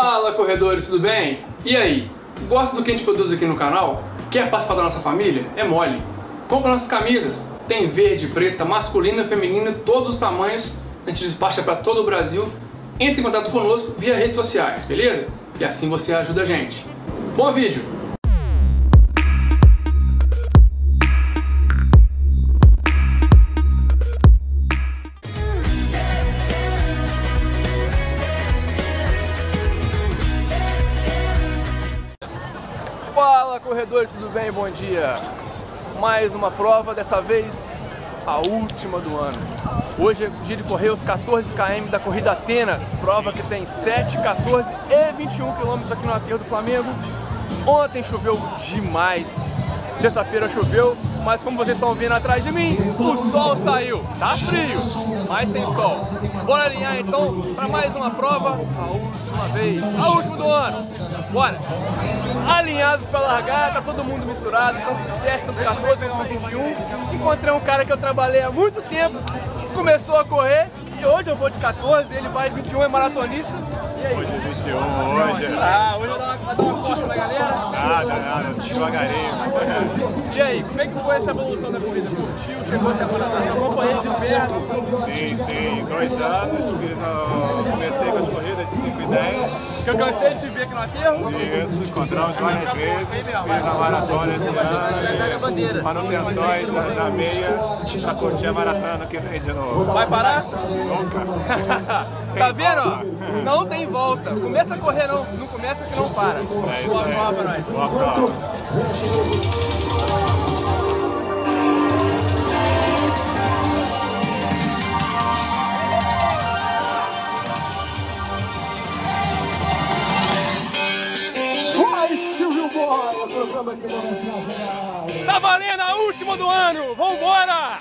Fala, corredores, tudo bem? E aí, gosta do que a gente produz aqui no canal? Quer participar da nossa família? É mole. Compra nossas camisas, tem verde, preta, masculina, feminina, todos os tamanhos, a gente despacha para todo o Brasil. Entre em contato conosco via redes sociais, beleza? E assim você ajuda a gente. Bom vídeo! Fala, corredores, tudo bem? Bom dia! Mais uma prova, dessa vez a última do ano. Hoje é o dia de correr os 14 km da Corrida Atenas, prova que tem 7, 14 e 21 km aqui no Aterro do Flamengo. Ontem choveu demais, sexta-feira choveu, mas como vocês estão vendo atrás de mim, o sol saiu. Tá frio, mas tem sol. Bora alinhar então para mais uma prova, a última vez, a última do ano. Bora! Alinhados para largar, tá todo mundo misturado, tanto 7, tanto 14, tanto 21. Encontrei um cara que eu trabalhei há muito tempo, começou a correr e hoje eu vou de 14, ele vai de 21, é maratonista. E aí? Hoje é 21, hoje. Hoje vai dar uma força pra galera? Nada, devagarinho. E aí, como é que foi essa evolução da corrida? Curtiu? Chegou até a maratona? Eu acompanhei de perto? Sim, 2 anos, comecei com as corridas de 5 e 10. Que eu cansei de te ver aqui no aterro? Isso, encontramos várias vezes, fiz a maratona esse ano, manutenções da meia, pra curtir a maratona que vem de novo. Vai parar? Nunca. Tá vendo? Ó? Não tem volta. Começa a correr, não começa que não para. Boa prova pra nós. Boa prova. Vai, Silvio Boia, programa que vamos fazer. Tá valendo a última do ano! Vambora!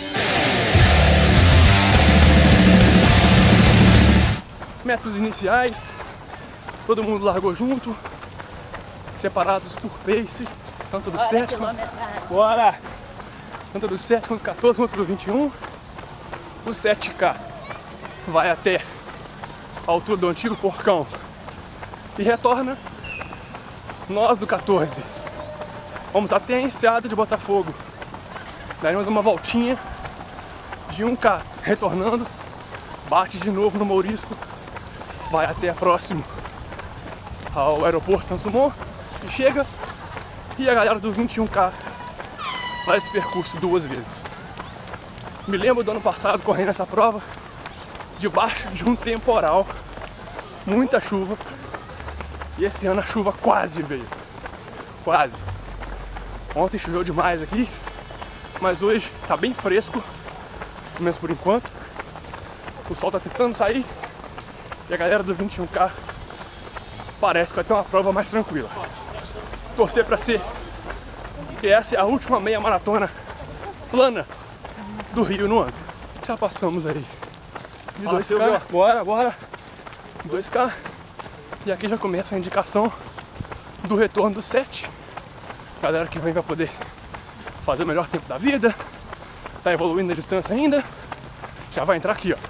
Métodos iniciais, todo mundo largou junto, separados por pace, tanto do 7 quanto... Bora! Tanto do 7 quanto do 14 quanto do 21. O 7K vai até a altura do antigo porcão e retorna. Nós do 14 vamos até a Enseada de Botafogo, daremos uma voltinha de 1K, retornando, bate de novo no Mourisco, vai até próximo ao aeroporto Santos Dumont e chega. E a galera do 21K faz esse percurso 2 vezes. Me lembro do ano passado correndo essa prova debaixo de um temporal, muita chuva, e esse ano a chuva quase veio, quase. Ontem choveu demais aqui, mas hoje tá bem fresco, pelo menos por enquanto. O sol tá tentando sair e a galera do 21K parece que vai ter uma prova mais tranquila. Torcer pra ser que essa é a última meia maratona plana do Rio no ano. Já passamos aí de 2K, bora! 2K. E aqui já começa a indicação do retorno do 7. Galera que vem vai poder fazer o melhor tempo da vida, tá evoluindo a distância ainda, já vai entrar aqui, ó.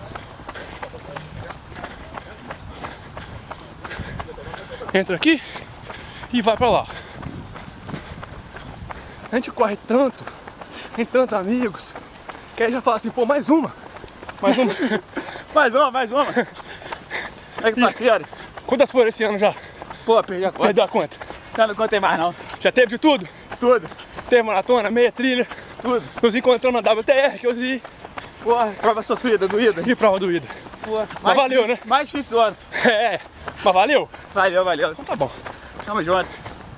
Entra aqui e vai pra lá. A gente corre tanto, tem tantos amigos, que aí já fala assim, pô, mais uma. Mais uma. É que parceiro. Quantas foram esse ano já? Pô, perdi a conta. Perdeu a conta? Não contei mais não. Já teve de tudo? Tudo. Teve maratona, meia trilha, Tudo. nos encontramos na WTR que eu vi. Pô, prova sofrida, doída. Que prova doída. Pô, Mas valeu, né? Mais difícil do ano. É, mas valeu? Valeu. Então tá bom. Tamo junto.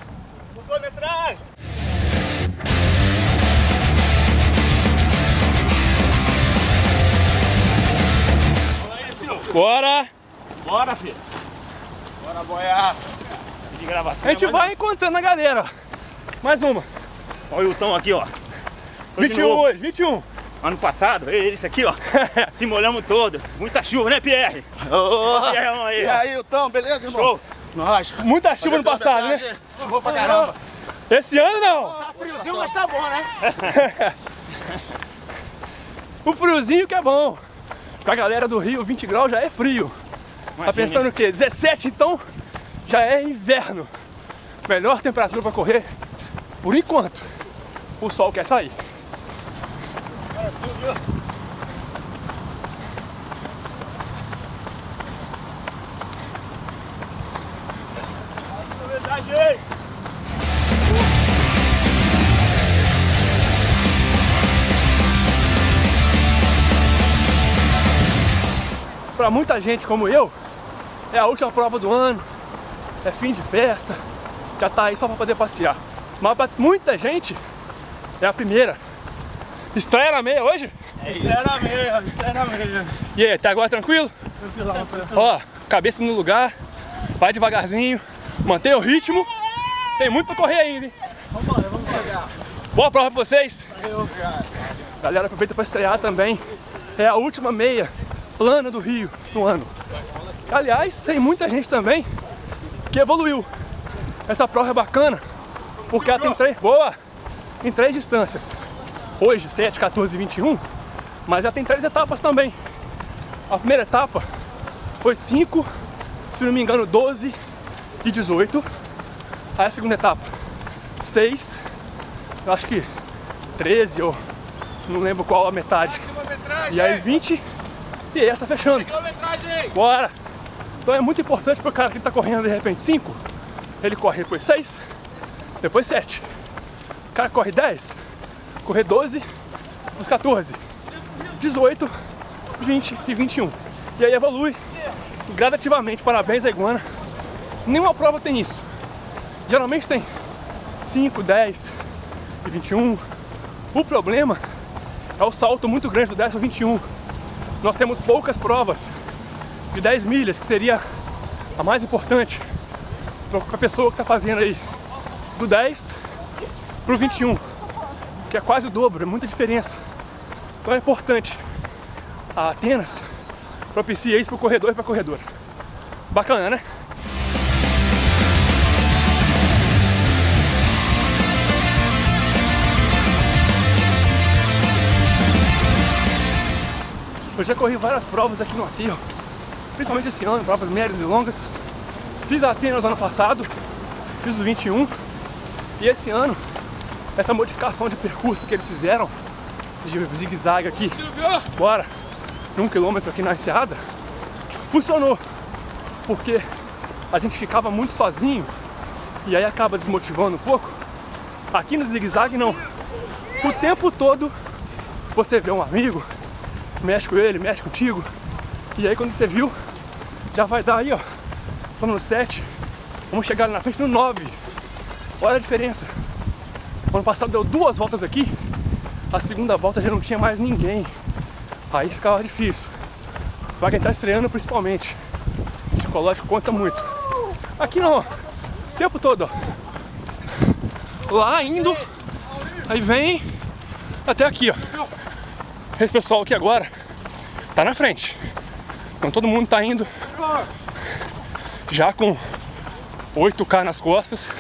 Bora! Bora, filho. Bora boiar. De gravação. A gente vai encontrando a galera. Mais uma. Olha o Hilton aqui, ó. 21 hoje, 21. Ano passado, esse aqui, ó. Se molhamos todo. Muita chuva, né, Pierre? Ô, Pierrão aí. e aí, Hilton, beleza, irmão? Show. Nós. Muita chuva no passado, né? Choveu pra caramba. Esse ano não. Tá friozinho, mas tá bom, né? O friozinho que é bom. Pra galera do Rio, 20 graus já é frio. Tá pensando o quê? 17 então já é inverno. Melhor temperatura para correr por enquanto. O sol quer sair. Para muita gente como eu, é a última prova do ano, é fim de festa, já tá aí só para poder passear. Mas para muita gente é a primeira. Estreia na meia hoje? Estreia na meia. E aí, até agora tranquilo? Tranquilão. Ó, cabeça no lugar, vai devagarzinho, mantém o ritmo. Tem muito pra correr ainda, hein? Vamos pegar. Boa prova pra vocês! Valeu, cara. Galera, aproveita pra estrear também. É a última meia plana do Rio no ano. Aliás, tem muita gente também que evoluiu. Essa prova é bacana porque ela tem tem três distâncias. Hoje, 7, 14 e 21. Mas ela tem 3 etapas também. A primeira etapa foi 5, se não me engano, 12 e 18. Aí a segunda etapa, 6, eu acho que 13 ou não lembro qual a metade. E aí 20 e essa fechando. Bora! Então é muito importante pro cara que tá correndo de repente 5, ele corre depois 6, depois 7. O cara corre 10, correr 12, os 14, 18, 20 e 21. E aí evolui gradativamente. Parabéns à Iguana. Nenhuma prova tem isso. Geralmente tem 5, 10 e 21. O problema é o salto muito grande do 10 para 21. Nós temos poucas provas de 10 milhas, que seria a mais importante para a pessoa que está fazendo aí do 10 para o 21, que é quase o dobro, é muita diferença. Então é importante. A Atenas propicia isso para o corredor e para a corredora. Bacana, né? Eu já corri várias provas aqui no aterro, principalmente esse ano, provas médias e longas. Fiz a Atenas ano passado, fiz o 21, e esse ano, essa modificação de percurso que eles fizeram, de zigue-zague aqui, bora, 1 quilômetro aqui na enseada, funcionou, porque a gente ficava muito sozinho, e aí acaba desmotivando um pouco. Aqui no zigue-zague não, o tempo todo você vê um amigo, mexe com ele, mexe contigo. E aí quando você viu, já vai dar aí, ó. Estamos no 7. Vamos chegar ali na frente no 9. Olha a diferença. Ano passado deu 2 voltas aqui. A segunda volta já não tinha mais ninguém. Aí ficava difícil. Pra quem tá estreando principalmente. O psicológico conta muito. Aqui não, ó. O tempo todo, ó. Lá indo. Aí vem até aqui, ó. Esse pessoal aqui agora tá na frente. Então todo mundo tá indo já com 8K nas costas.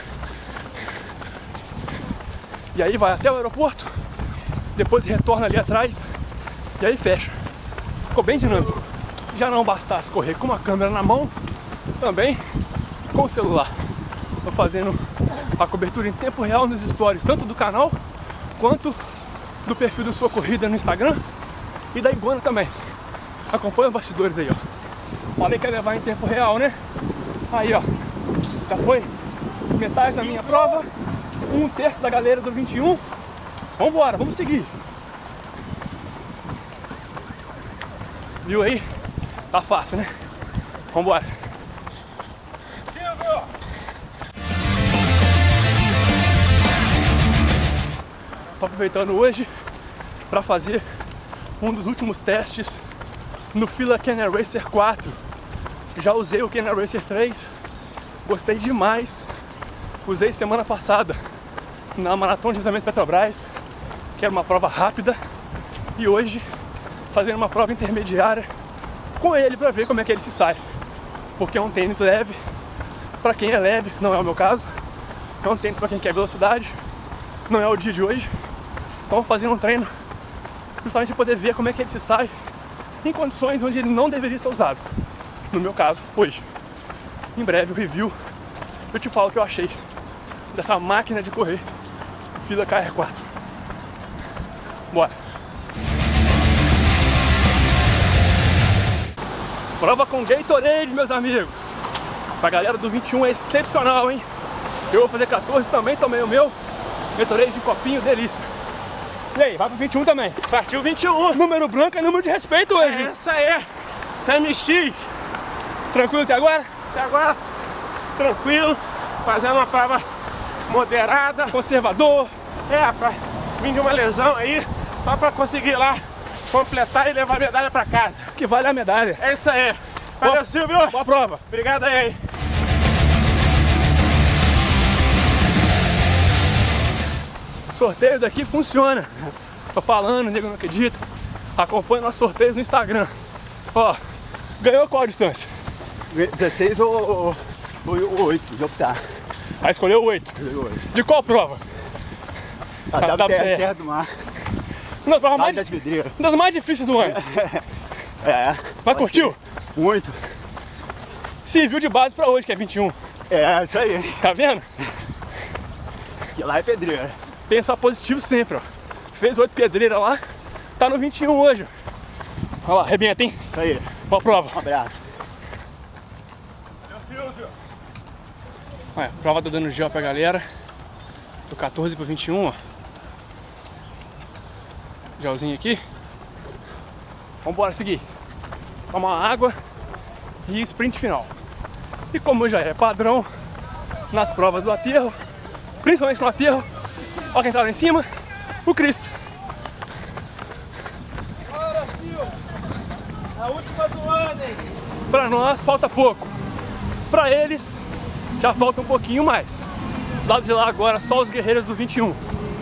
E aí vai até o aeroporto, depois retorna ali atrás e aí fecha. Ficou bem dinâmico. Já não bastasse correr com uma câmera na mão, também com o celular. Tô fazendo a cobertura em tempo real nos stories, tanto do canal quanto do perfil do Sua Corrida no Instagram e da Iguana também. Acompanha os bastidores aí, ó. Falei que ia levar em tempo real, né? Aí, ó. Já foi metade da minha prova, 1/3 da galera do 21. Vambora, vamos seguir. Viu aí? Tá fácil, né? Vambora. Tô aproveitando hoje para fazer um dos últimos testes no Fila Canyon Racer 4. Já usei o Canyon Racer 3, gostei demais. Usei semana passada na Maratona de Cruzamento Petrobras, que era uma prova rápida, e hoje fazendo uma prova intermediária com ele para ver como é que ele se sai, porque é um tênis leve para quem é leve, não é o meu caso. É um tênis para quem quer velocidade, não é o dia de hoje. Então fazendo um treino justamente para poder ver como é que ele se sai em condições onde ele não deveria ser usado. No meu caso, hoje. Em breve o review, eu te falo o que eu achei dessa máquina de correr Fila KR4. Bora! Prova com Gatorade, meus amigos. Pra galera do 21 é excepcional, hein? Eu vou fazer 14 também, tomei o meu Gatorade de copinho, delícia. E aí, vai pro 21 também. Partiu 21. Número branco é número de respeito hoje. É essa aí. CMX. Tranquilo até agora? Até agora, tranquilo. Fazendo uma prova moderada. Conservador. É, pra vir de uma lesão aí, só pra conseguir lá completar e levar a medalha pra casa. Que vale a medalha. É isso aí. Valeu, Silvio. Boa prova. Obrigado aí. Sorteio daqui funciona. Tô falando, nego não acredita. Acompanha nossos sorteios no Instagram. Ó, ganhou qual a distância? 16 ou 8 de optar. Aí escolheu 8. De qual prova? A WTR Serra do Mar. Uma das provas Das Vidreiras. uma das mais difíceis do ano. É. Mas curtiu? Muito. Serviu de base pra hoje, que é 21. É, isso aí. Tá vendo? Que lá é pedreira. Pensar positivo sempre, ó. Fez 8 pedreiras lá, tá no 21 hoje. Olha lá, arrebenta, hein? Isso aí. Boa prova. Um abraço. Olha, a prova tá dando gel pra galera. Do 14 pro 21, ó. Gelzinho aqui. Vambora seguir. Tomar uma água e sprint final. E como já é padrão nas provas do aterro, principalmente no aterro, olha quem tá lá em cima, o Cris. Bora, Silvio. A última do ano, hein? Pra nós falta pouco. Pra eles já falta um pouquinho mais. Do lado de lá agora só os guerreiros do 21.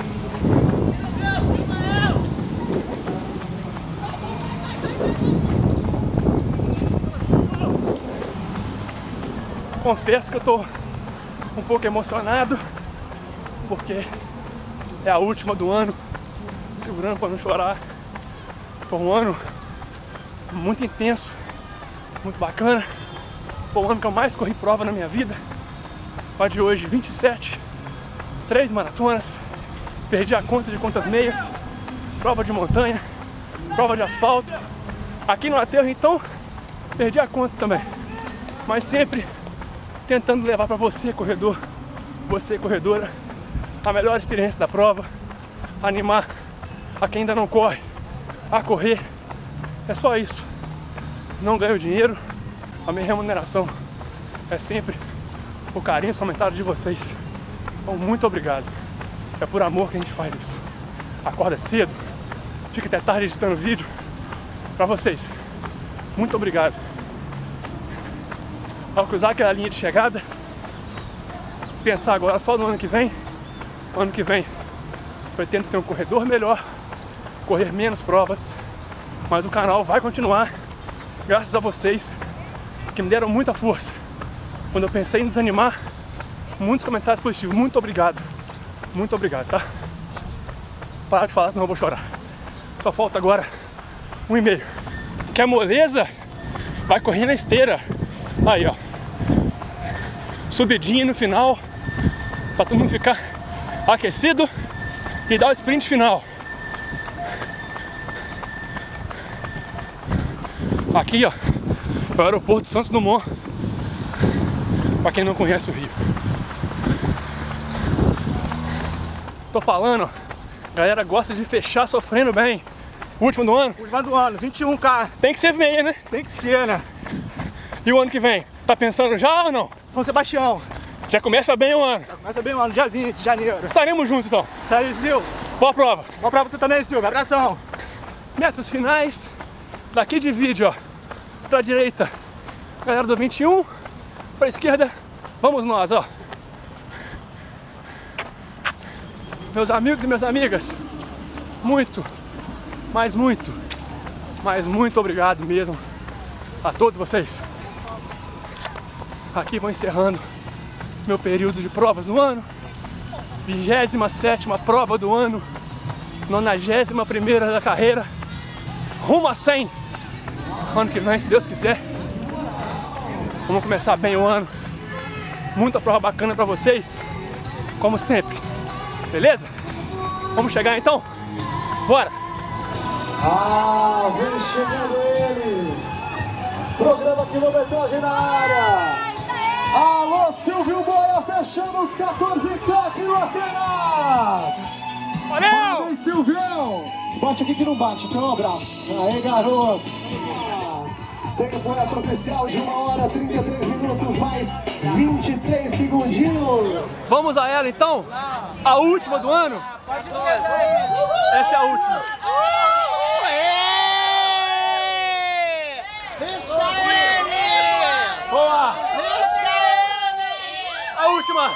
Confesso que eu tô um pouco emocionado, porque é a última do ano, segurando para não chorar. Foi um ano muito intenso, muito bacana. Foi o ano que eu mais corri prova na minha vida. A de hoje, 27, 3 maratonas, perdi a conta de quantas meias, prova de montanha, prova de asfalto. Aqui no aterro, então, perdi a conta também. Mas sempre tentando levar para você, corredor, você, corredora, a melhor experiência da prova, animar a quem ainda não corre a correr. É só isso. Não ganho dinheiro, a minha remuneração é sempre o carinho, os comentários de vocês. Então, muito obrigado. É por amor que a gente faz isso. Acorda cedo, fica até tarde editando vídeo para vocês. Muito obrigado. Ao cruzar aquela linha de chegada, pensar agora só no ano que vem. Ano que vem pretendo ser um corredor melhor, correr menos provas, mas o canal vai continuar graças a vocês que me deram muita força quando eu pensei em desanimar. Muitos comentários positivos, muito obrigado, tá? Parar de falar, senão eu vou chorar. Só falta agora 1,5. Quer moleza? Vai correr na esteira. Aí, ó, subidinha no final pra todo mundo ficar aquecido e dar o sprint final. Aqui, ó, é o aeroporto de Santos Dumont, pra quem não conhece o Rio. Tô falando, ó, a galera gosta de fechar sofrendo bem. O último do ano? Última do ano, 21K. Tem que ser meia, né? Tem que ser, né? E o ano que vem? Tá pensando já ou não? São Sebastião. Já começa bem o ano. Começa bem o ano, dia 20 de janeiro. Estaremos juntos então. Isso aí, Silvio. Boa prova. Boa pra você também, Silvio. Abração. Metros finais. Daqui de vídeo, ó, pra direita, galera do 21. Pra esquerda, vamos nós, ó. Meus amigos e minhas amigas, muito obrigado mesmo a todos vocês. Aqui vou encerrando meu período de provas no ano. 27ª prova do ano, 91ª da carreira, rumo a 100 ano que vem, se Deus quiser. Vamos começar bem o ano. Muita prova bacana pra vocês, como sempre. Beleza? Vamos chegar então? Bora! Ah, vem chegando ele! Programa Quilometragem na área! Alô, Silvio Boia, fechando os 14K aqui no Atenas! Valeu! Parabéns, Silvião! Bate aqui que não bate, então um abraço. Aê, garotos! Tempo essa oficial de 1 hora 33 minutos mais 23 segundinhos. Vamos a ela então? A última do ano? Essa é a última. Boa! A última!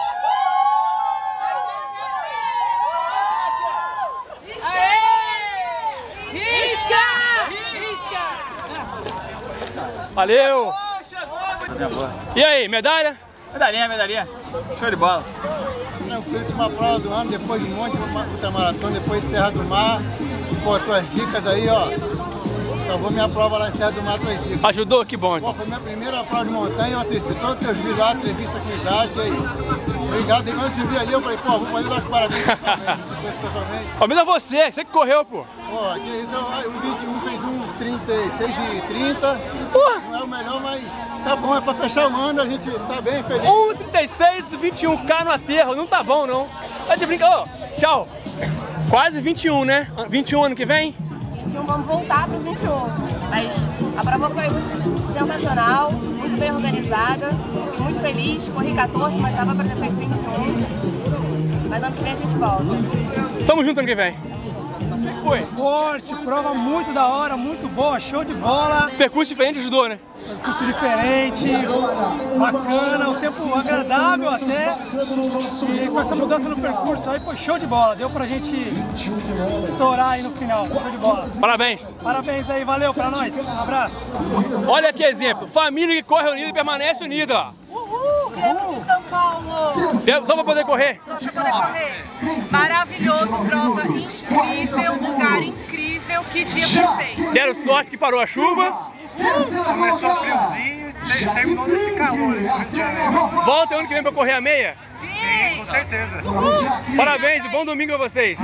Valeu! E aí, medalha? Medalhinha. Show de bola. Última prova do ano, depois de um monte de ultramaratona, depois de Serra do Mar. Pô, tuas dicas aí, ó. Salvou minha prova lá em Serra do Mar, tuas dicas. Ajudou? Que bom, então. Pô, foi minha primeira prova de montanha, eu assisti todos os teus vídeos lá, entrevista com o Isaac aí. Obrigado, e quando eu te vi ali, eu falei, pô, vou fazer dar os parabéns pessoalmente. Palmeiras é você que correu, pô. Pô, que isso, o 21 fez um 36 e 30. Não é o melhor, mas tá bom, é pra fechar o ano, a gente tá bem feliz. 1,36 e 21K no aterro, não tá bom não. Tá de brincar, ô, tchau. Quase 21, né? 21 ano que vem? 21, vamos voltar pro 21. Mas a prova foi sensacional, muito bem organizada, muito feliz. Corri 14, mas tava pra ter feito 21. Mas ano que vem a gente volta. Tamo junto ano que vem. Foi? Forte, prova muito da hora, muito boa, show de bola. Percurso diferente ajudou, né? Percurso diferente, bacana, o tempo agradável até. E com essa mudança no percurso aí foi show de bola. Deu pra gente estourar aí no final. Show de bola. Parabéns. Parabéns aí, valeu pra nós. Um abraço. Olha que exemplo. Família que corre unida e permanece unida, ó. Uhul, Grêmio de São Paulo! Só pra poder correr? Só pra poder correr. Maravilhoso, prova incrível, lugar incrível, que dia perfeito. Deram sorte que parou a chuva. Começou friozinho e terminou nesse calor no Rio de Janeiro. Volta ano que vem pra correr a meia? Sim! Com certeza. Parabéns e bom domingo pra vocês.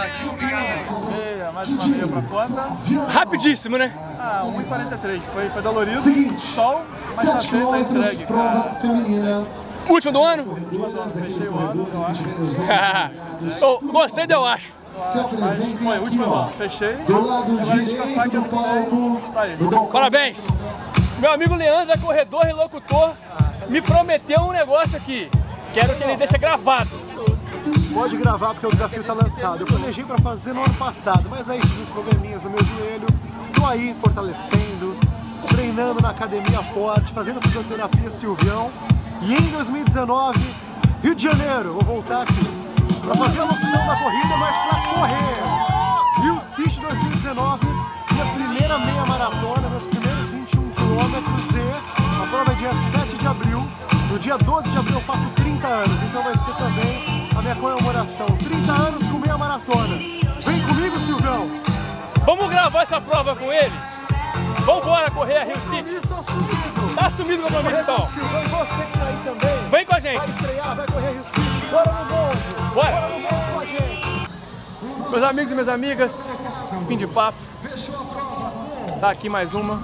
Mais uma meia pra conta. Rapidíssimo, né? 1,43. Foi dolorido. Sol, mas tá 7 feito, tá quilômetros, entregue. prova feminina. Último do ano? Fechei o ano, eu acho. Oh, gostei do eu acho. Se apresenta Foi, último do ano. Fechei. do lado Agora a gente direito passar do palco. Está aí. do balcão. Parabéns. Meu amigo Leandro é corredor e locutor. Me prometeu um negócio aqui. Quero que ele deixe gravado. Pode gravar porque o desafio está lançado. Eu planejei para fazer no ano passado, mas aí tive uns probleminhas no meu joelho. Tô aí fortalecendo, treinando na academia forte, fazendo fisioterapia Silvião. E em 2019, Rio de Janeiro, vou voltar aqui para fazer a locução da corrida, mas para correr. Rio City 2019, minha primeira meia maratona, meus primeiros 21 quilômetros e a prova é dia 7 de abril. No dia 12 de abril eu faço 30 anos, então vai ser também a minha comemoração. 30 anos com meia maratona. Vem comigo, Silvão! Vamos gravar essa prova com ele? Vamos embora correr a Rio City? Tá assumido o compromisso então? Silvão, e você que tá aí também, Vem com a gente. vai estrear, vai correr Rio City. Bora no bonde! Bora. Bora no bonde com a gente! Meus amigos e minhas amigas, fim de papo. Tá aqui mais uma.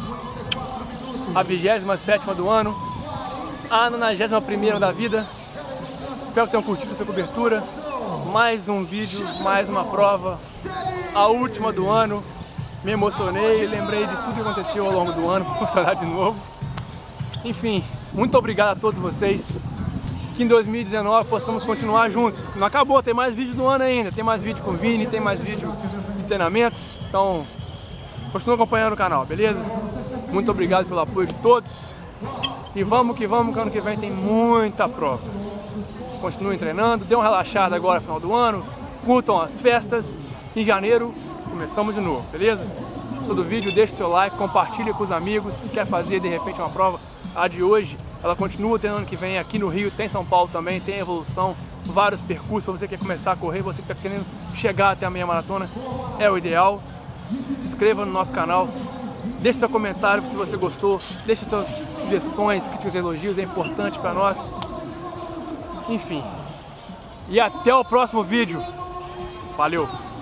A 27ª do ano. A 91ª da vida. Espero que tenham curtido essa cobertura. Mais um vídeo, mais uma prova. A última do ano. Me emocionei, lembrei de tudo que aconteceu ao longo do ano, vou funcionar de novo. Enfim, muito obrigado a todos vocês. Que em 2019 possamos continuar juntos. Não acabou, tem mais vídeo do ano ainda. Tem mais vídeo com o Vini, tem mais vídeo de treinamentos. Então, continua acompanhando o canal, beleza? Muito obrigado pelo apoio de todos. E vamos, que ano que vem tem muita prova. Continuem treinando, dê uma relaxada agora no final do ano. Curtam as festas. Em janeiro, começamos de novo, beleza? Gostou do vídeo? Deixe seu like, compartilhe com os amigos. Quer fazer de repente uma prova? A de hoje, ela continua tendo ano que vem aqui no Rio, tem São Paulo também, tem Evolução, vários percursos para você que quer começar a correr, você que está querendo chegar até a meia maratona, é o ideal. Se inscreva no nosso canal, Deixe seu comentário se você gostou, deixe suas sugestões, críticas e elogios, é importante para nós. Enfim. E até o próximo vídeo. Valeu!